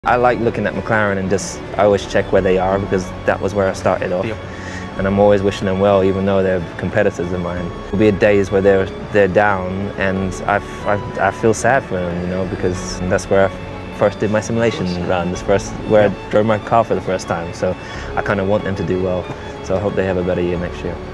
I like looking at McLaren and I always check where they are because that was where I started off. Yep. And I'm always wishing them well, even though they're competitors of mine. There'll be days where they're down, and I feel sad for them, you know, because that's where I first did my simulation run. That's where I drove my car for the first time. So I kind of want them to do well. So I hope they have a better year next year.